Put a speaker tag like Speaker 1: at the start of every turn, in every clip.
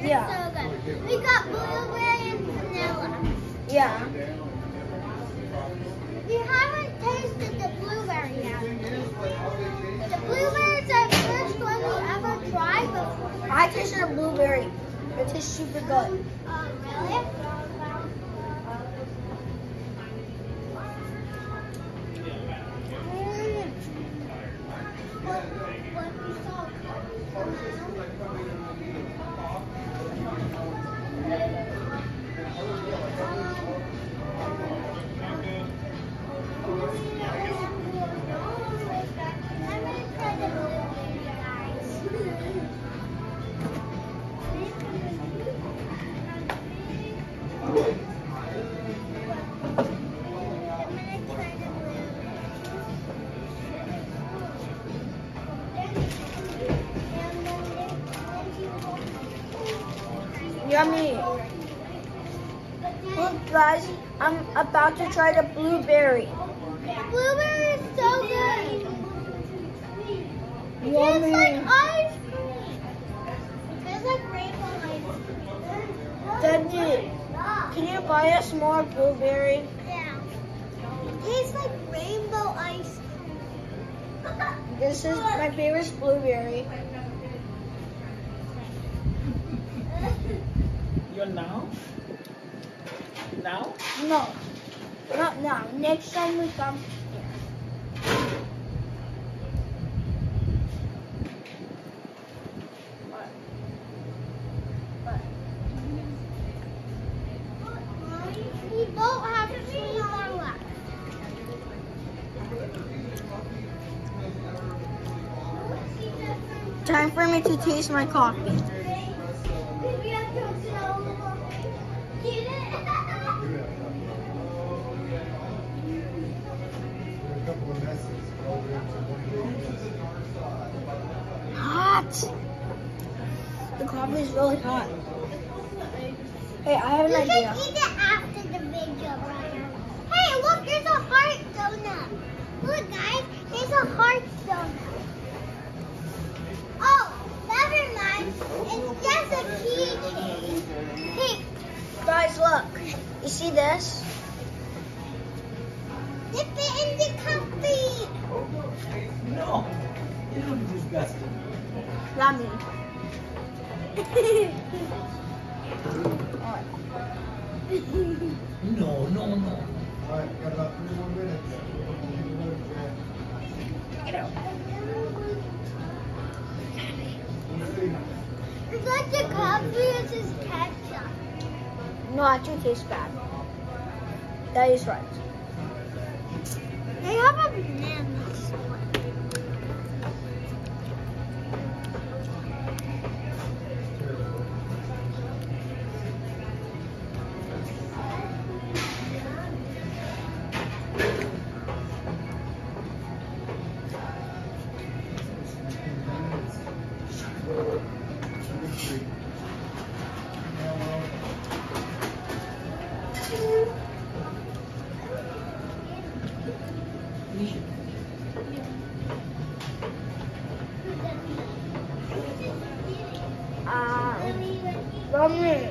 Speaker 1: Yeah.
Speaker 2: So good. We got blueberry and vanilla.
Speaker 1: Yeah.
Speaker 2: We haven't tasted the blueberry yet. The blueberry is the first one we ever tried before.
Speaker 1: I tasted a blueberry. It tastes super good.
Speaker 2: Oh, really?
Speaker 1: Yummy. Look, guys, I'm about to try the blueberry.
Speaker 2: Blueberry is so good. It tastes like ice cream. It tastes like rainbow ice cream.
Speaker 1: Daddy, can you buy us more blueberry?
Speaker 2: Yeah. It tastes like rainbow ice cream.
Speaker 1: This is my favorite blueberry.
Speaker 3: You're now? Now?
Speaker 1: No, not now. Next time we come here.
Speaker 2: We don't have 3 more left.
Speaker 1: Time for me to taste my coffee. Hot. The coffee is really hot. Hey, I have an
Speaker 2: You
Speaker 1: idea.
Speaker 2: can eat it after the video, brother. Hey, look, there's a heart donut. Look, guys, there's a heart donut. Oh, never mind. It's just a keychain. Hey,
Speaker 1: Guys, look. You see this?
Speaker 2: dip it in the coffee.
Speaker 3: No. You look disgusting.
Speaker 1: Yummy.
Speaker 3: No, no, no.
Speaker 4: Alright, got about 3 more minutes.
Speaker 2: It's like the coffee is just ketchup.
Speaker 1: No, actually tastes bad. That is right.
Speaker 2: They have a banana split.
Speaker 1: Yummy.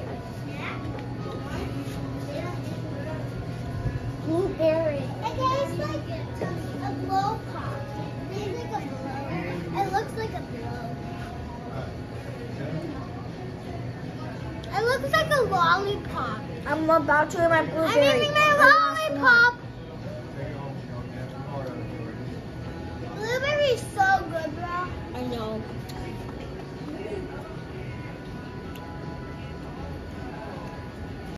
Speaker 1: Blueberry.
Speaker 2: It tastes like a blow pop. It tastes like a blow. It looks like a blow. It looks like a lollipop.
Speaker 1: I'm about to eat my blueberry.
Speaker 2: I'm eating my lollipop. Blueberry is so good, bro.
Speaker 1: I know.